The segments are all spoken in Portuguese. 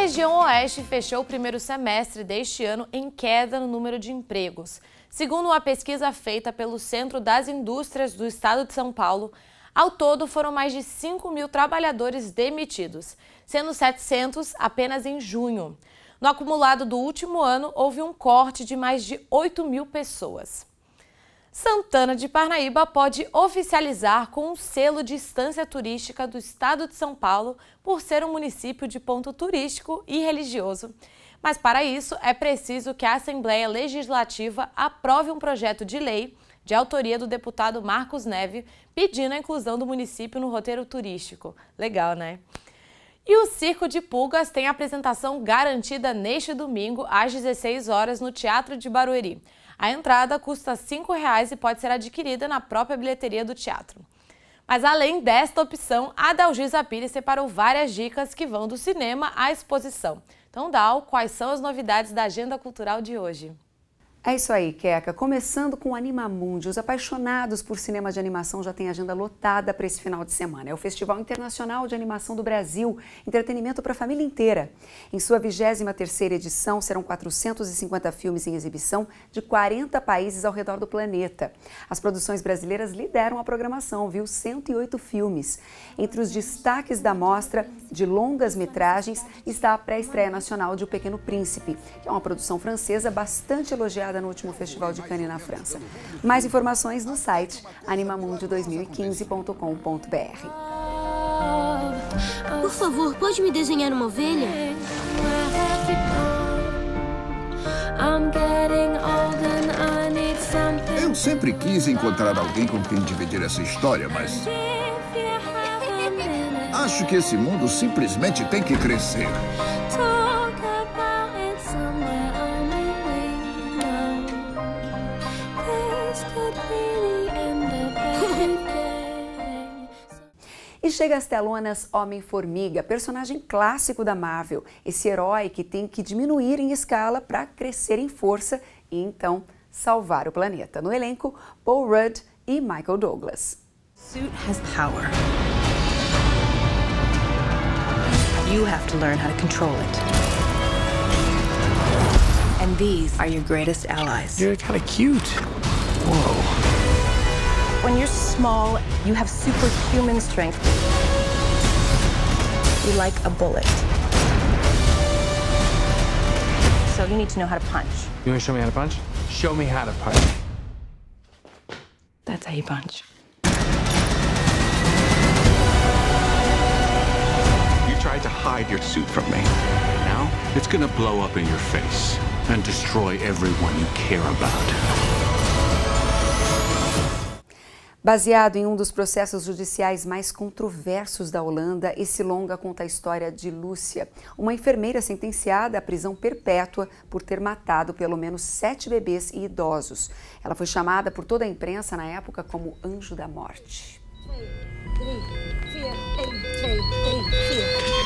região oeste fechou o primeiro semestre deste ano em queda no número de empregos. Segundo uma pesquisa feita pelo Centro das Indústrias do Estado de São Paulo, ao todo foram mais de 5.000 trabalhadores demitidos, sendo 700 apenas em junho. No acumulado do último ano, houve um corte de mais de 8.000 pessoas. Santana de Parnaíba pode oficializar com um selo de instância turística do Estado de São Paulo por ser um município de ponto turístico e religioso. Mas para isso é preciso que a Assembleia Legislativa aprove um projeto de lei de autoria do deputado Marcos Neve, pedindo a inclusão do município no roteiro turístico. Legal, né? E o Circo de Pulgas tem apresentação garantida neste domingo, às 16 horas, no Teatro de Barueri. A entrada custa R$ 5,00 e pode ser adquirida na própria bilheteria do teatro. Mas além desta opção, a Dalgisa Pires separou várias dicas que vão do cinema à exposição. Então, Dal, quais são as novidades da agenda cultural de hoje? É isso aí, Queca. Começando com o Animamundi. Os apaixonados por cinema de animação já têm agenda lotada para esse final de semana. É o Festival Internacional de Animação do Brasil, entretenimento para a família inteira. Em sua 23ª edição, serão 450 filmes em exibição de 40 países ao redor do planeta. As produções brasileiras lideram a programação, viu? 108 filmes. Entre os destaques da mostra de longas-metragens está a pré-estreia nacional de O Pequeno Príncipe, que é uma produção francesa bastante elogiada no último Festival de Cannes na França. Mais informações no site animamundi2015.com.br. Por favor, pode me desenhar uma ovelha? Eu sempre quis encontrar alguém com quem dividir essa história, mas acho que esse mundo simplesmente tem que crescer. E chega às telonas Homem-Formiga, personagem clássico da Marvel. Esse herói que tem que diminuir em escala para crescer em força e então salvar o planeta. No elenco, Paul Rudd e Michael Douglas. Suit has power. You have to learn how to control it. And these are your greatest allies. You're kind of cute. Whoa. When you're small, you have superhuman strength. You're like a bullet. So you need to know how to punch. You want to show me how to punch? Show me how to punch. That's how you punch. You tried to hide your suit from me. Now, it's gonna blow up in your face and destroy everyone you care about. Baseado em um dos processos judiciais mais controversos da Holanda, esse longa conta a história de Lúcia, uma enfermeira sentenciada à prisão perpétua por ter matado pelo menos 7 bebês e idosos. Ela foi chamada por toda a imprensa na época como Anjo da Morte. 2, 3, 4, 1, 2, 3, 4.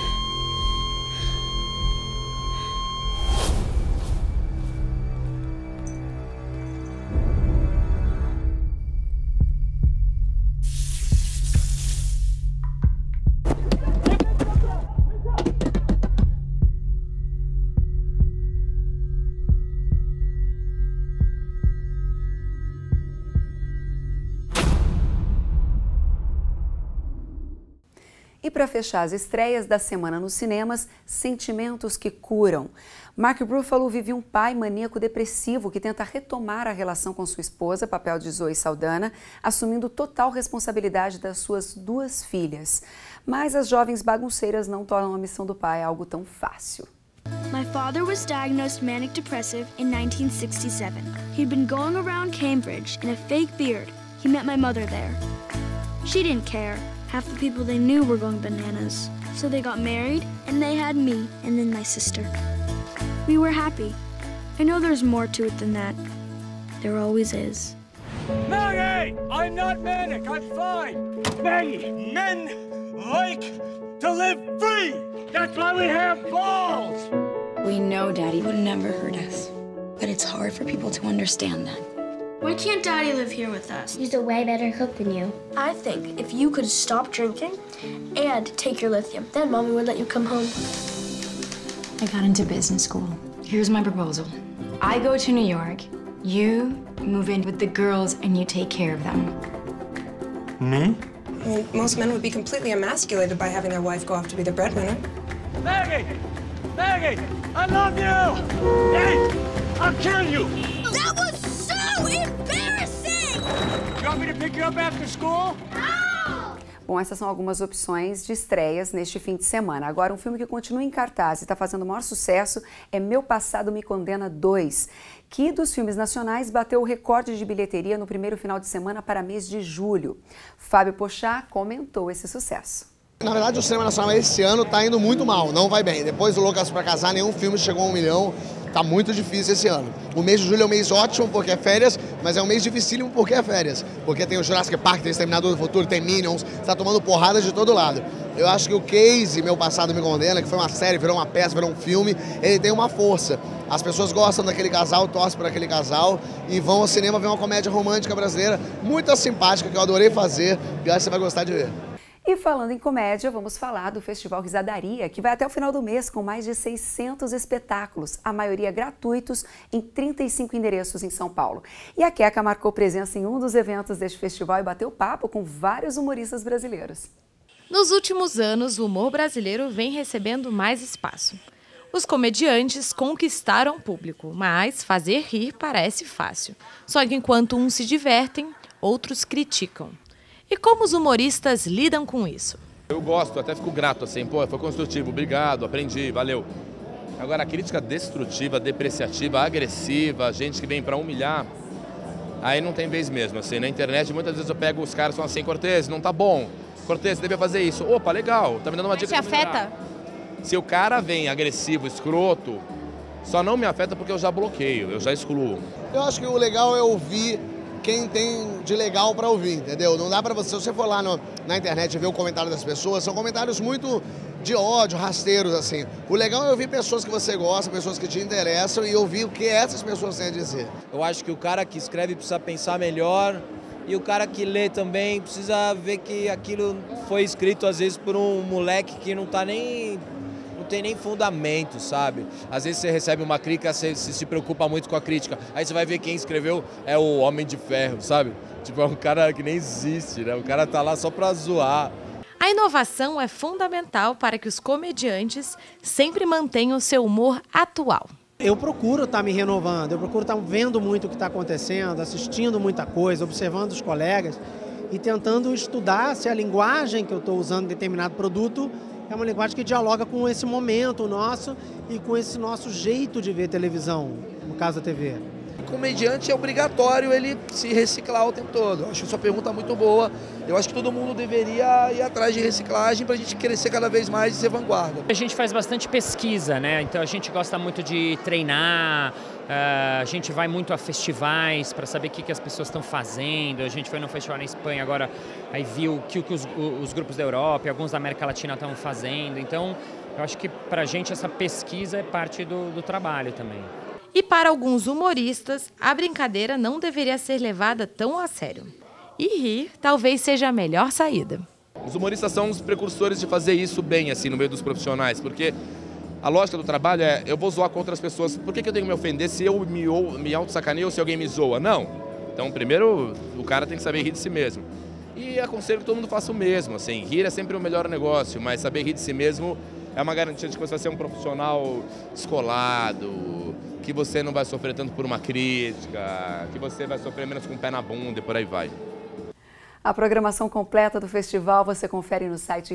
E para fechar as estreias da semana nos cinemas, Sentimentos que Curam. Mark Ruffalo vive um pai maníaco depressivo que tenta retomar a relação com sua esposa, papel de Zoe Saldana, assumindo total responsabilidade das suas 2 filhas. Mas as jovens bagunceiras não tornam a missão do pai algo tão fácil. My father was diagnosed manic depressive in 1967. He'd been going around Cambridge in a fake beard. He met my mother there. She didn't care. Half the people they knew were going bananas. So they got married, and they had me, and then my sister. We were happy. I know there's more to it than that. There always is. Maggie! I'm not manic, I'm fine! Maggie, men like to live free! That's why we have balls! We know Daddy would never hurt us, but it's hard for people to understand that. Why can't Daddy live here with us? He's a way better cook than you. I think if you could stop drinking and take your lithium, then Mommy would let you come home. I got into business school. Here's my proposal. I go to New York, you move in with the girls and you take care of them. Me? I mean, most men would be completely emasculated by having their wife go off to be the breadwinner. Maggie! Maggie! I love you! Hey! I'll kill you! That was so embarrassing! You want me to pick you up after school? Bom, essas são algumas opções de estreias neste fim de semana. Agora, um filme que continua em cartaz e está fazendo o maior sucesso é Meu Passado Me Condena 2, que dos filmes nacionais bateu o recorde de bilheteria no primeiro final de semana para mês de julho. Fábio Pochá comentou esse sucesso. Na verdade, o cinema nacional esse ano está indo muito mal, não vai bem. Depois do Loucas pra Casar, nenhum filme chegou a 1 milhão. Tá muito difícil esse ano. O mês de julho é um mês ótimo porque é férias, mas é um mês dificílimo porque é férias. Porque tem o Jurassic Park, tem o Exterminador do Futuro, tem Minions, tá tomando porrada de todo lado. Eu acho que o case Meu Passado Me Condena, que foi uma série, virou uma peça, virou um filme, ele tem uma força. As pessoas gostam daquele casal, torcem por aquele casal e vão ao cinema ver uma comédia romântica brasileira muito simpática, que eu adorei fazer e acho que você vai gostar de ver. E falando em comédia, vamos falar do Festival Risadaria, que vai até o final do mês com mais de 600 espetáculos, a maioria gratuitos, em 35 endereços em São Paulo. E a Queca marcou presença em um dos eventos deste festival e bateu papo com vários humoristas brasileiros. Nos últimos anos, o humor brasileiro vem recebendo mais espaço. Os comediantes conquistaram o público, mas fazer rir parece fácil. Só que enquanto uns se divertem, outros criticam. E como os humoristas lidam com isso? Eu gosto, até fico grato, assim, pô, foi construtivo, obrigado, aprendi, valeu. Agora, a crítica destrutiva, depreciativa, agressiva, gente que vem pra humilhar, aí não tem vez mesmo, assim, na internet muitas vezes eu pego os caras e falo assim, Cortez, não tá bom, Cortez, você devia fazer isso, opa, legal, tá me dando uma dica. Mas te afeta? Se o cara vem agressivo, escroto, só não me afeta porque eu já bloqueio, eu já excluo. Eu acho que o legal é ouvir quem tem de legal para ouvir, entendeu? Não dá para você, se você for lá na internet e ver o comentário das pessoas, são comentários muito de ódio, rasteiros, assim. O legal é ouvir pessoas que você gosta, pessoas que te interessam e ouvir o que essas pessoas têm a dizer. Eu acho que o cara que escreve precisa pensar melhor e o cara que lê também precisa ver que aquilo foi escrito às vezes por um moleque que não tem nem fundamento, sabe? Às vezes você recebe uma crítica, você se preocupa muito com a crítica. Aí você vai ver quem escreveu é o Homem de Ferro, sabe? Tipo, é um cara que nem existe, né? O cara tá lá só pra zoar. A inovação é fundamental para que os comediantes sempre mantenham o seu humor atual. Eu procuro estar me renovando, eu procuro estar vendo muito o que está acontecendo, assistindo muita coisa, observando os colegas e tentando estudar se a linguagem que eu estou usando em determinado produto é uma linguagem que dialoga com esse momento nosso e com esse nosso jeito de ver televisão, no caso da TV. O comediante é obrigatório ele se reciclar o tempo todo. Eu acho essa pergunta muito boa. Eu acho que todo mundo deveria ir atrás de reciclagem para a gente crescer cada vez mais e ser vanguarda. A gente faz bastante pesquisa, né? Então a gente gosta muito de treinar, a gente vai muito a festivais para saber o que as pessoas estão fazendo. A gente foi num festival na Espanha agora, aí viu o que os grupos da Europa e alguns da América Latina estão fazendo. Então eu acho que para a gente essa pesquisa é parte do trabalho também. E para alguns humoristas, a brincadeira não deveria ser levada tão a sério. E rir talvez seja a melhor saída. Os humoristas são os precursores de fazer isso bem, assim, no meio dos profissionais, porque a lógica do trabalho é, eu vou zoar com outras pessoas, por que eu tenho que me ofender se eu me auto-sacaneio ou se alguém me zoa? Não. Então, primeiro, o cara tem que saber rir de si mesmo. E aconselho que todo mundo faça o mesmo, assim, rir é sempre o melhor negócio, mas saber rir de si mesmo é uma garantia de que você vai ser um profissional descolado, que você não vai sofrer tanto por uma crítica, que você vai sofrer menos com o pé na bunda e por aí vai. A programação completa do festival você confere no site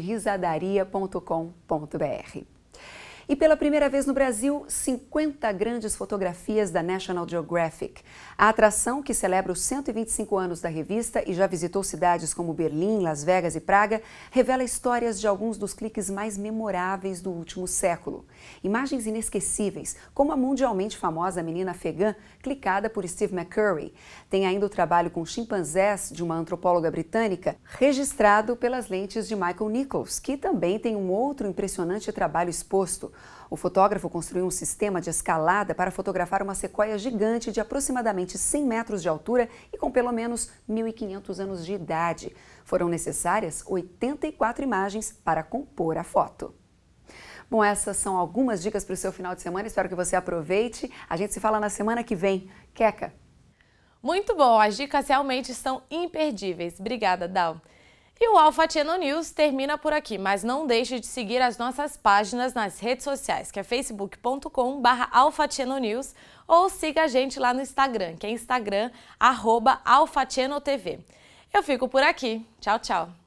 risadaria.com.br. E pela primeira vez no Brasil, 50 grandes fotografias da National Geographic. A atração, que celebra os 125 anos da revista e já visitou cidades como Berlim, Las Vegas e Praga, revela histórias de alguns dos cliques mais memoráveis do último século. Imagens inesquecíveis, como a mundialmente famosa menina afegã, clicada por Steve McCurry. Tem ainda o trabalho com chimpanzés de uma antropóloga britânica, registrado pelas lentes de Michael Nichols, que também tem um outro impressionante trabalho exposto. O fotógrafo construiu um sistema de escalada para fotografar uma sequoia gigante de aproximadamente 100 metros de altura e com pelo menos 1.500 anos de idade. Foram necessárias 84 imagens para compor a foto. Bom, essas são algumas dicas para o seu final de semana, espero que você aproveite. A gente se fala na semana que vem. Queca. Muito bom, as dicas realmente estão imperdíveis. Obrigada, Dal. E o Alpha Channel News termina por aqui, mas não deixe de seguir as nossas páginas nas redes sociais, que é facebook.com/AlphaChannelNews, ou siga a gente lá no Instagram, que é Instagram @AlphaChannelTV. Eu fico por aqui. Tchau, tchau.